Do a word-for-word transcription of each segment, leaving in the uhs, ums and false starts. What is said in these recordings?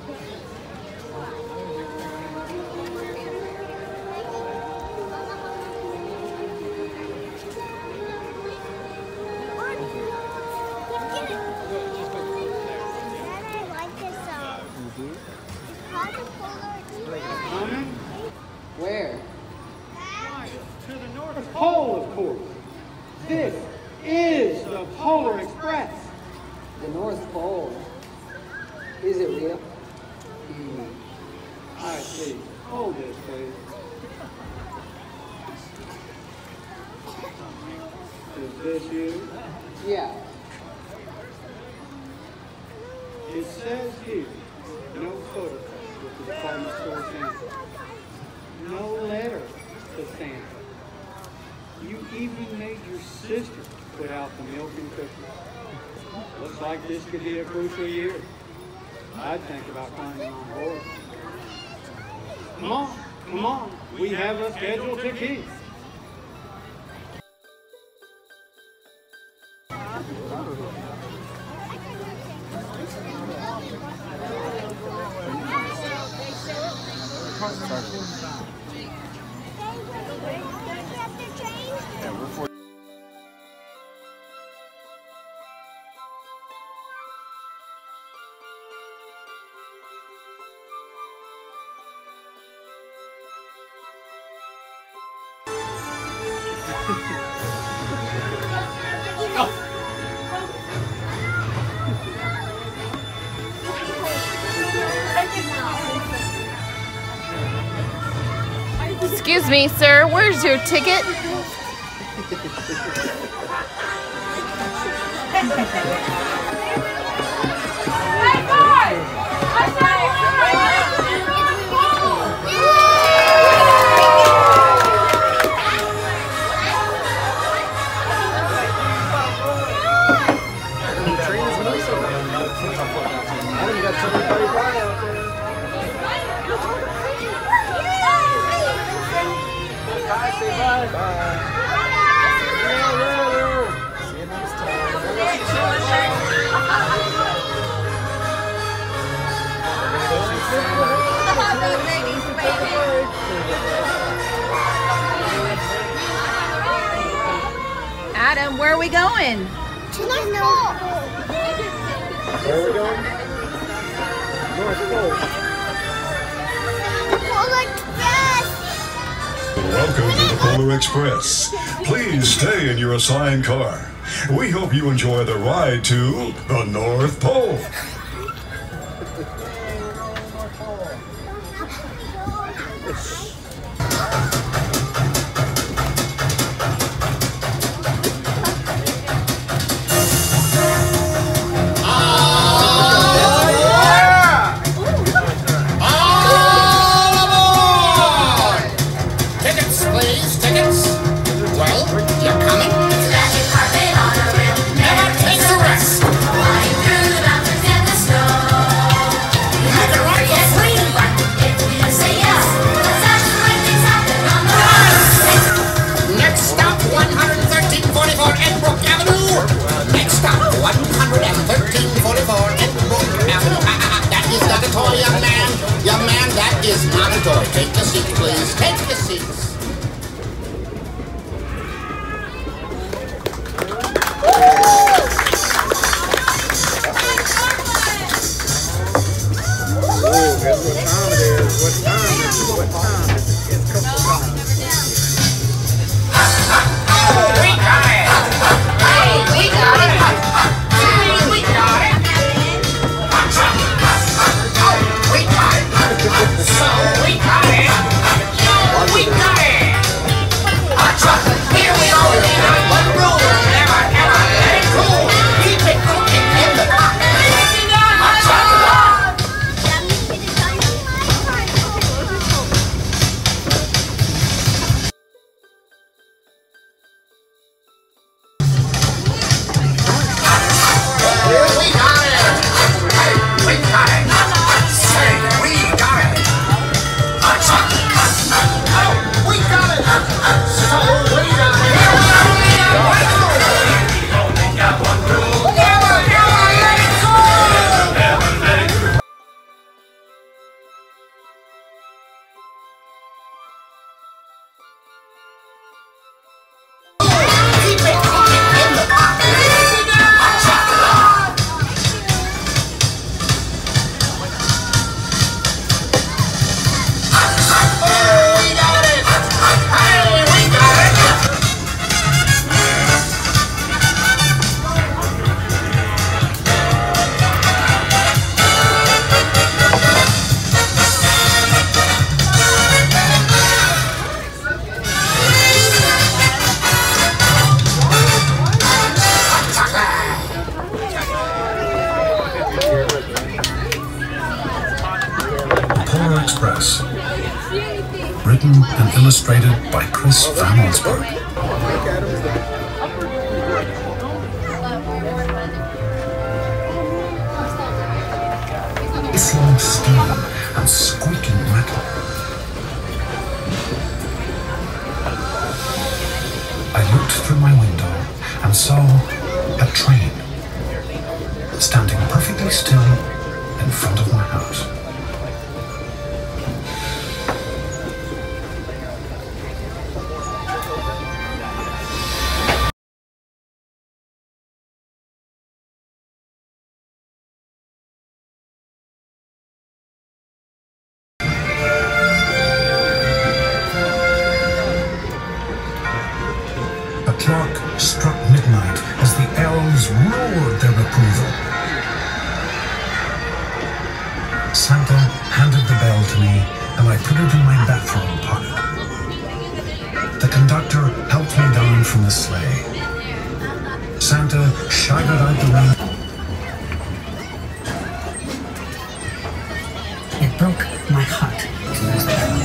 Where? To the North Pole, of course. This is the Polar Express. The North Pole. Is it real? Hmm. I see. Hold this, please. Is this you? Yeah. It says here, no photograph with the department store Santa. No letter to Santa. You even made your sister put out the milk and cookies. Looks like this could be a crucial year. I'd think about climbing on board. Come on, come on. We have a schedule to keep. Excuse me, sir, where's your ticket? Hey, boys! Adam, where are we going? To the North Pole. Where are we going? North Pole. The Polar Express. Welcome to the Polar Express. Please stay in your assigned car. We hope you enjoy the ride to the North Pole. Take the seat, please. Take the seats. Oh, guess what time it is? What time is it? What time is it? It's couple times. We got it! Hey, we got it! Hey, we got it! Oh, we got it! So we got it! Yo, we got it! Express. Written and illustrated by Chris Van Osberg. Hissing steam and squeaking metal. I looked through my window and saw a train standing perfectly still in front of my house. The clock struck midnight as the elves roared their approval. Santa handed the bell to me and I put it in my bathrobe pocket. The conductor helped me down from the sleigh. Santa shouted out the window. It broke my heart to lose the bell.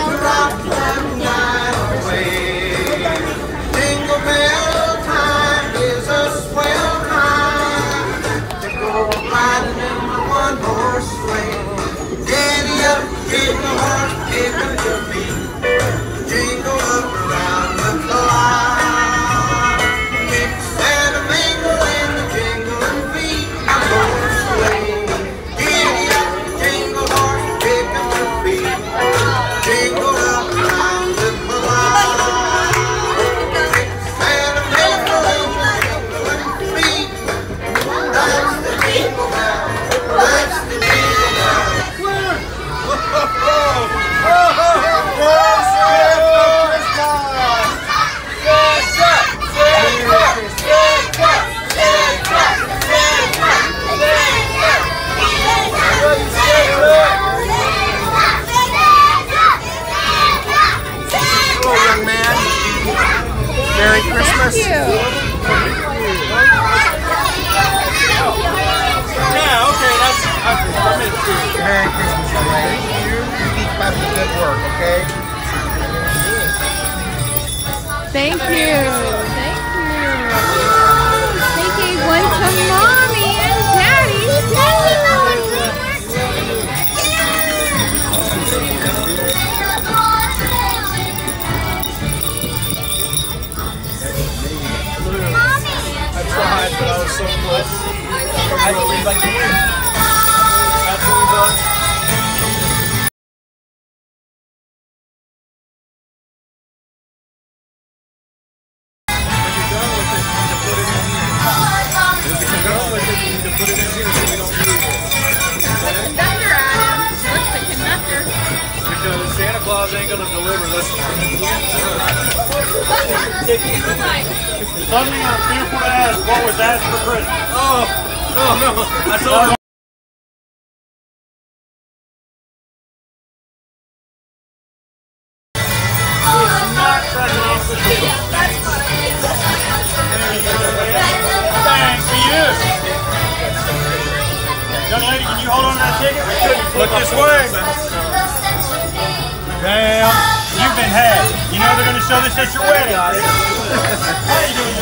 Jingle bell time. you. Yeah, okay, that's I'm in too. Merry Christmas, young lady. You keep up the good work, okay? Thank you. Thank you. They gave one to Mommy and Daddy. I tried, but I was so close. I believe I can. That's what we done. Because Santa Claus ain't gonna deliver this one. Something on fearful to ask, what was asked for Christmas? Oh, no, no, I told you. It's not presidential. Thanks for you. Young lady, can you hold on to that ticket? Look this way. Damn, you've been had. You know they're going to show this at your wedding. How you doing?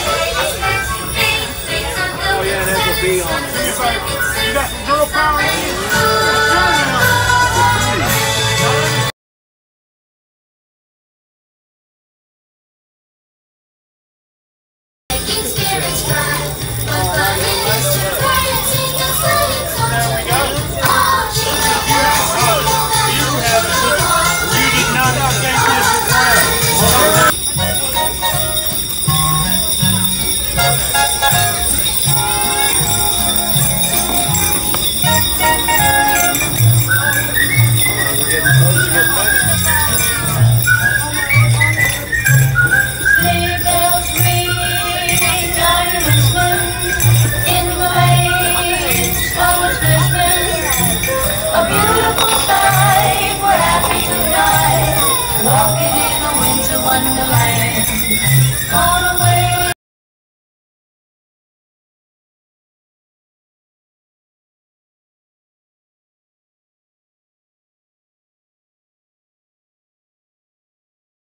Oh yeah, there's a bee on it. You got some girl power in you? Walking in a winter wonderland, gone away.